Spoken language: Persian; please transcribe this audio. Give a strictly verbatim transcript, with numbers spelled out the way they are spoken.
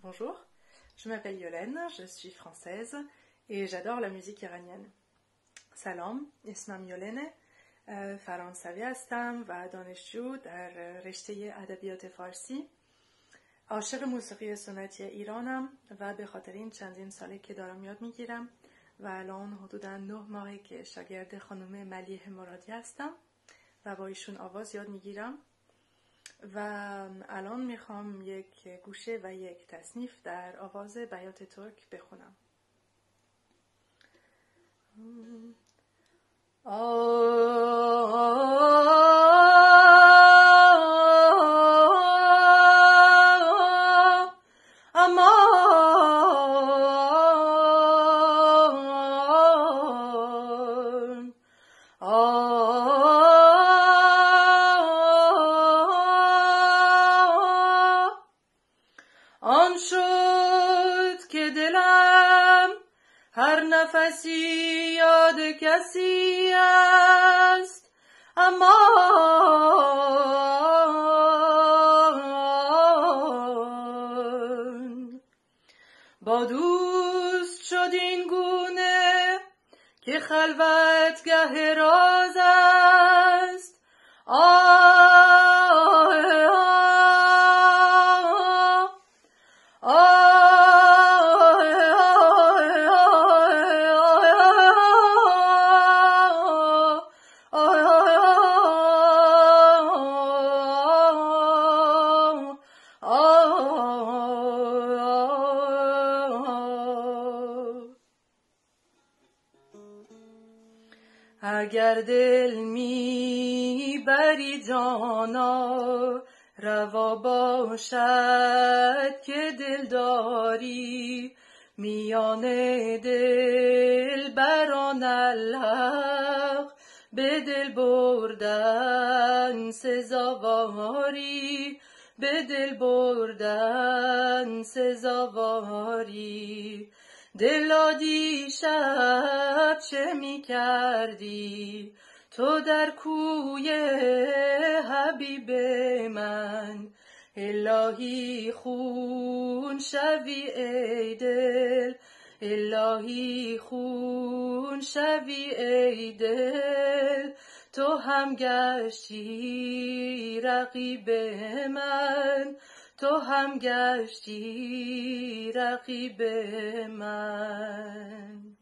Bonjour, je m'appelle Yolène, je suis française et j'adore la musique iranienne. سلام، اسمم یولنه، فرانسوی هستم و دانشجو در رشته ادبیات فارسی. عاشق موسیقی سنتی ایرانم و به خاطر این چندین ساله که دارم یاد میگیرم و الان حدوداً نه ماهه که شاگرد خانم ملیح مرادی هستم و با ایشون آواز یاد میگیرم و الان میخوام یک گوشه و یک تصنیف در آواز بیات ترک بخونم. آن شد که دلم هر نفسی یاد کسی است، اما با دوست شد این گونه که خلوتگه راز است. اگر دل می بری جانا، روا باشد که دل داری، میان دل بران الحق به دل بردن سزاواری، به دل بردن سزاواری. دلا دیشب چه می کردی تو در کوی حبیب من؟ الهی خون شوی ای دل، الهی خون شوی ای دل. تو هم گشتی رقیب من، تو هم گشتی رقیب من.